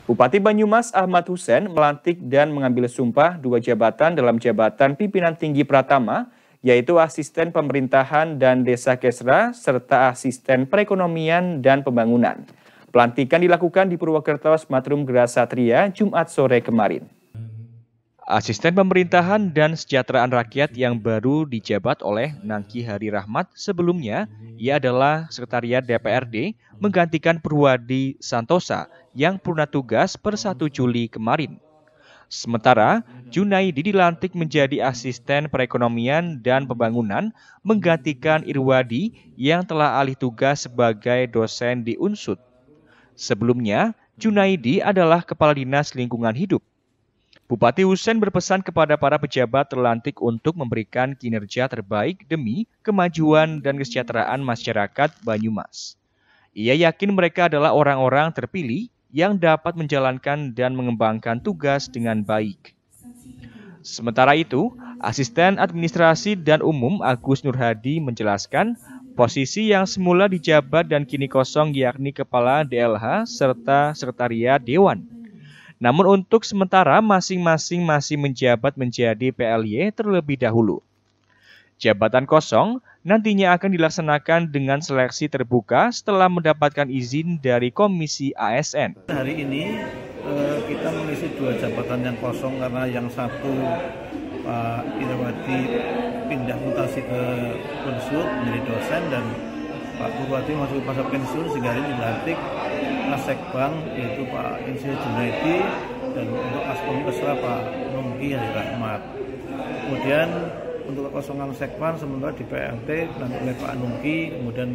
Bupati Banyumas Ahmad Hussein melantik dan mengambil sumpah dua jabatan dalam jabatan pimpinan tinggi Pratama, yaitu asisten pemerintahan dan desa Kesra, serta asisten perekonomian dan pembangunan. Pelantikan dilakukan di Purwokerto Smatrum Gerasatria Jumat sore kemarin. Asisten Pemerintahan dan Kesejahteraan Rakyat yang baru dijabat oleh Nangki Hari Rahmat sebelumnya, ia adalah Sekretariat DPRD menggantikan Purwadi Santosa yang purna tugas per 1 Juli kemarin. Sementara, Junaidi dilantik menjadi Asisten Perekonomian dan Pembangunan menggantikan Irwadi yang telah alih tugas sebagai dosen di Unsud. Sebelumnya, Junaidi adalah Kepala Dinas Lingkungan Hidup. Bupati Hussein berpesan kepada para pejabat terlantik untuk memberikan kinerja terbaik demi kemajuan dan kesejahteraan masyarakat Banyumas. Ia yakin mereka adalah orang-orang terpilih yang dapat menjalankan dan mengembangkan tugas dengan baik. Sementara itu, Asisten Administrasi dan Umum Agus Nurhadi menjelaskan posisi yang semula dijabat dan kini kosong yakni Kepala DLH serta Sekretariat Dewan. Namun untuk sementara masing-masing masih menjabat menjadi PLY terlebih dahulu. Jabatan kosong nantinya akan dilaksanakan dengan seleksi terbuka setelah mendapatkan izin dari Komisi ASN. Hari ini kita mengisi dua jabatan yang kosong karena yang satu Pak Irwadi pindah mutasi ke Unsud menjadi dosen dan Pak Purwadi masuk ke pasar pensiun sehingga hari ini dilantik Asekbang yaitu Pak Insinyur Junaidi dan untuk Aspom Kesra Pak Nungki Hari Rahmat. Kemudian untuk kekosongan Sekpan sementara di PLT nanti oleh Pak Nungki, kemudian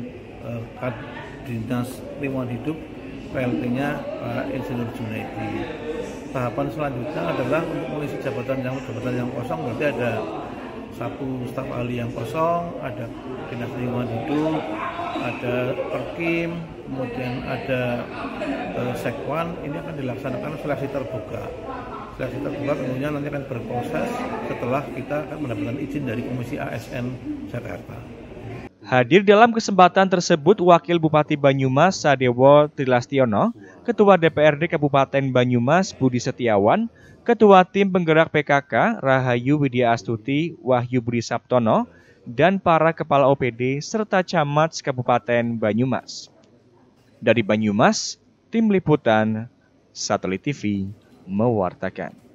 Dinas Lingkungan Hidup PLT-nya Pak Insinyur Junaidi. Tahapan selanjutnya adalah untuk mengisi jabatan yang kosong berarti ada satu staf ahli yang kosong, ada Dinas Lingkungan Hidup, ada Perkim, kemudian ada Sekwan. Ini akan dilaksanakan seleksi terbuka. Seleksi terbuka tentunya nanti akan berproses setelah kita akan mendapatkan izin dari Komisi ASN Jakarta. Hadir dalam kesempatan tersebut Wakil Bupati Banyumas Sadewo Trilastiono, Ketua DPRD Kabupaten Banyumas Budi Setiawan, Ketua Tim Penggerak PKK Rahayu Widya Astuti Wahyu Budi Saptono, dan para Kepala OPD serta Camat Kabupaten Banyumas. Dari Banyumas, Tim Liputan Satelit TV mewartakan.